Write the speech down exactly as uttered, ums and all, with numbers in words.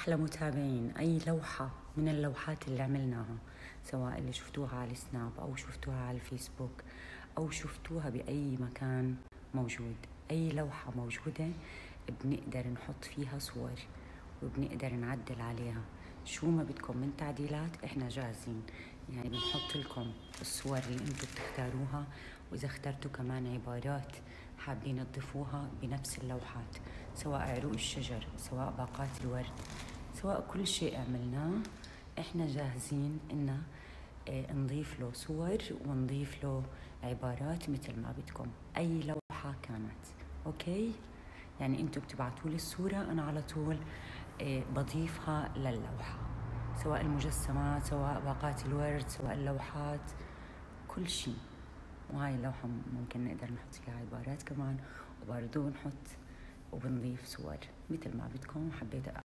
أحلى متابعين. أي لوحة من اللوحات اللي عملناها، سواء اللي شفتوها على السناب أو شفتوها على الفيسبوك أو شفتوها بأي مكان موجود، أي لوحة موجودة بنقدر نحط فيها صور وبنقدر نعدل عليها. شو ما بدكم من تعديلات إحنا جاهزين، يعني بنحط لكم الصور اللي انتم بتختاروها، وإذا اخترتوا كمان عبارات حابين تضيفوها بنفس اللوحات، سواء عروق الشجر، سواء باقات الورد، سواء كل شيء عملناه إحنا جاهزين إن اه نضيف له صور ونضيف له عبارات مثل ما بدكم. أي لوحة كانت أوكي، يعني انتم بتبعتوا لي الصورة أنا على طول اه بضيفها للوحة، سواء المجسمات، سواء باقات الورد، سواء اللوحات، كل شيء. وهاي اللوحة ممكن نقدر نحط فيها عبارات كمان، وبرضو نحط وبنضيف صور مثل ما بدكم. حبيت